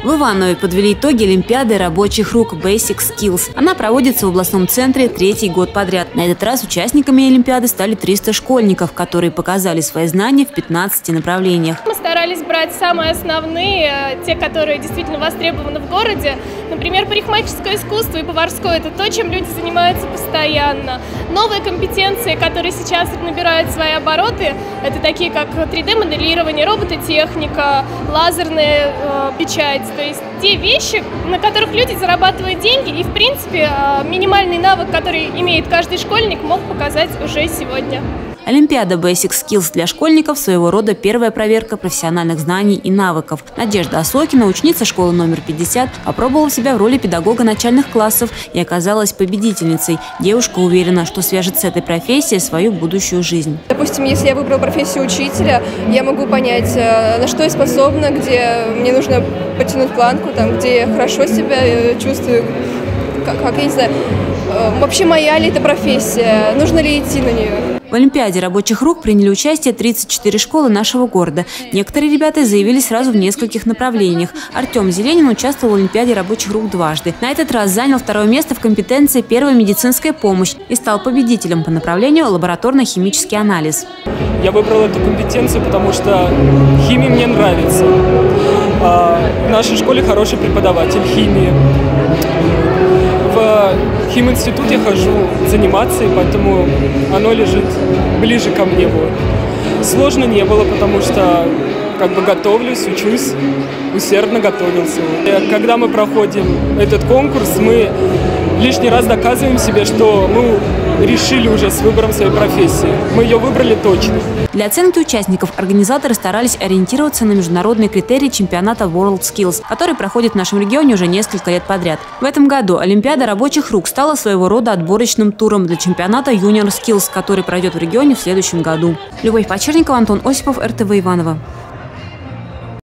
В Иванове подвели итоги Олимпиады рабочих рук Basic Skills. Она проводится в областном центре третий год подряд. На этот раз участниками Олимпиады стали 300 школьников, которые показали свои знания в 15 направлениях. Мы старались брать самые основные, те, которые действительно востребованы в городе. Например, парикмахерское искусство и поварское – это то, чем люди занимаются постоянно. Новые компетенции, которые сейчас набирают свои обороты, это такие как 3D-моделирование, робототехника, лазерная печать. То есть те вещи, на которых люди зарабатывают деньги, и в принципе минимальный навык, который имеет каждый школьник, мог показать уже сегодня. Олимпиада Basic Skills для школьников – своего рода первая проверка профессиональных знаний и навыков. Надежда Осокина, ученица школы номер 50, попробовала себя в роли педагога начальных классов и оказалась победительницей. Девушка уверена, что свяжет с этой профессией свою будущую жизнь. Допустим, если я выбрала профессию учителя, я могу понять, на что я способна, где мне нужно потянуть планку, там, где я хорошо себя чувствую, как я не знаю, вообще моя ли это профессия, нужно ли идти на нее. В Олимпиаде рабочих рук приняли участие 34 школы нашего города. Некоторые ребята заявили сразу в нескольких направлениях. Артем Зеленин участвовал в Олимпиаде рабочих рук дважды. На этот раз занял второе место в компетенции «Первая медицинская помощь» и стал победителем по направлению лабораторно-химический анализ. Я выбрал эту компетенцию, потому что химия мне нравится. В нашей школе хороший преподаватель химии. В химинститут я хожу заниматься, и поэтому оно лежит ближе ко мне. Сложно не было, потому что готовлюсь, учусь, усердно готовился. И когда мы проходим этот конкурс, мы лишний раз доказываем себе, что мы решили уже с выбором своей профессии. Мы ее выбрали точно. Для оценки участников организаторы старались ориентироваться на международные критерии чемпионата World Skills, который проходит в нашем регионе уже несколько лет подряд. В этом году Олимпиада рабочих рук стала своего рода отборочным туром для чемпионата Junior Skills, который пройдет в регионе в следующем году. Любовь Почерникова, Антон Осипов, РТВ Иваново.